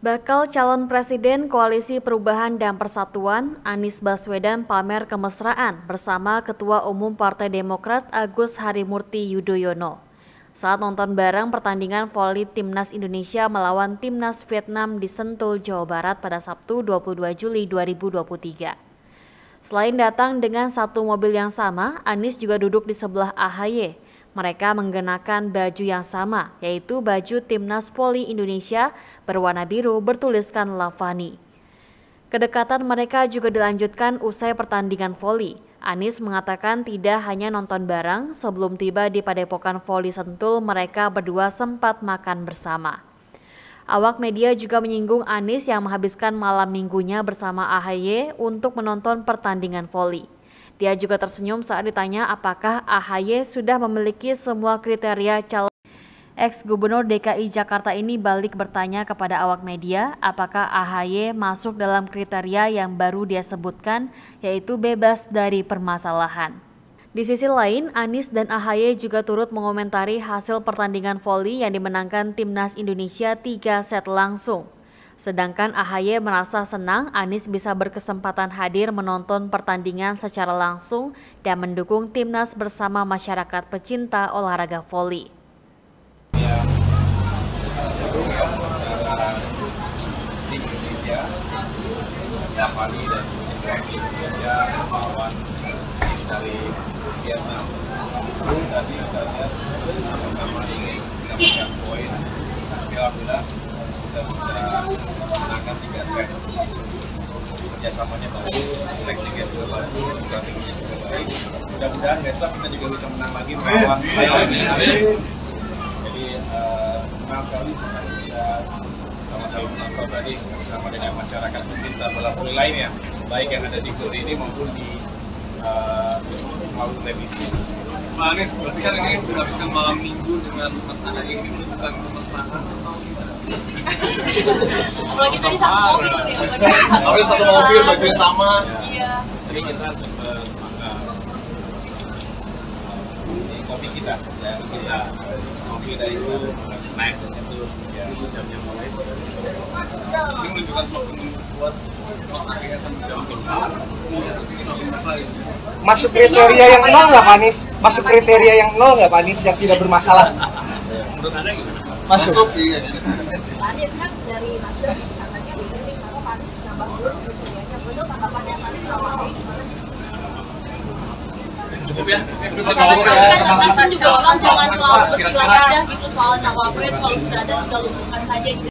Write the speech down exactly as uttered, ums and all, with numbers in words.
Bakal calon Presiden Koalisi Perubahan dan Persatuan, Anies Baswedan pamer kemesraan bersama Ketua Umum Partai Demokrat Agus Harimurti Yudhoyono saat nonton bareng pertandingan voli Timnas Indonesia melawan Timnas Vietnam di Sentul, Jawa Barat pada Sabtu dua puluh dua Juli dua ribu dua puluh tiga. Selain datang dengan satu mobil yang sama, Anies juga duduk di sebelah A H Y. Mereka mengenakan baju yang sama, yaitu baju Timnas Voli Indonesia berwarna biru bertuliskan Lavani. Kedekatan mereka juga dilanjutkan usai pertandingan voli. Anies mengatakan tidak hanya nonton bareng, sebelum tiba di Padepokan Voli Sentul, mereka berdua sempat makan bersama. Awak media juga menyinggung Anies yang menghabiskan malam minggunya bersama A H Y untuk menonton pertandingan voli. Dia juga tersenyum saat ditanya apakah A H Y sudah memiliki semua kriteria calon. Ex-Gubernur D K I Jakarta ini balik bertanya kepada awak media apakah A H Y masuk dalam kriteria yang baru dia sebutkan, yaitu bebas dari permasalahan. Di sisi lain, Anies dan A H Y juga turut mengomentari hasil pertandingan voli yang dimenangkan Timnas Indonesia tiga set langsung. Sedangkan A H Y merasa senang Anies bisa berkesempatan hadir menonton pertandingan secara langsung dan mendukung Timnas bersama masyarakat pecinta olahraga voli. Ya, tim Indonesia, Lavani dan Indonesia melawan tim dari Vietnam. Tadi kita lihat sama-sama ingin mendapatkan poin. Alhamdulillah kita bisa menangkan tiga set. Kerjasamanya bagus, tekniknya juga bagus, strateginya juga baik. Mudah-mudahan besok kita juga bisa menang lagi melawan Thailand. Jadi uh, senang sekali bisa sama-sama menonton tadi bersama dengan masyarakat pecinta bola voli lainnya, baik yang ada di G O R ini maupun di uh, melalui televisi. Pak Anies, berarti kan ini menghabiskan malam minggu dengan Mas A H Y, ini menunjukkan kemesraan atau gimana? Apalagi tadi satu mobil nih, apalagi satu mobil, baju yang sama. Iya. Jadi kita sempat makan ini kopi kita, ya kita kopi dari itu snack itu ya jamnya mulai. Ini menunjukkan semakin kuat Mas A H Y akan menjalankan semakin mesra gitu. Masuk kriteria yang nol nggak Pak Anies? Masuk kriteria yang nol nggak Pak Anies yang tidak bermasalah? Menurut Anda gimana? Masuk, Masuk sih ya. Pak Anies kan dari Nasdem katanya penting kalau Pak Anies nambah seluruh kriterianya. Betul tanggapannya Pak Anies sama ini gimana? Cukup ya? Kan Nasdem juga bilang jangan selalu berkilah gitu soal cawapres, kalau sudah ada tinggal lumpuhkan saja gitu.